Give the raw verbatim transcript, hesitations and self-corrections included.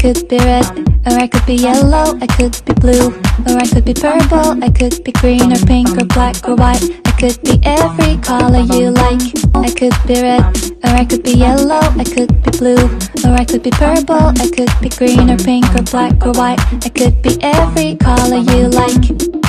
could be red, or I could be yellow, I could be blue, or I could be purple, I could be green or pink or black or white. I could be every color you like. I could be red, or I could be yellow, I could be blue, or I could be purple, I could be green or pink or black or white. I could be every color you like.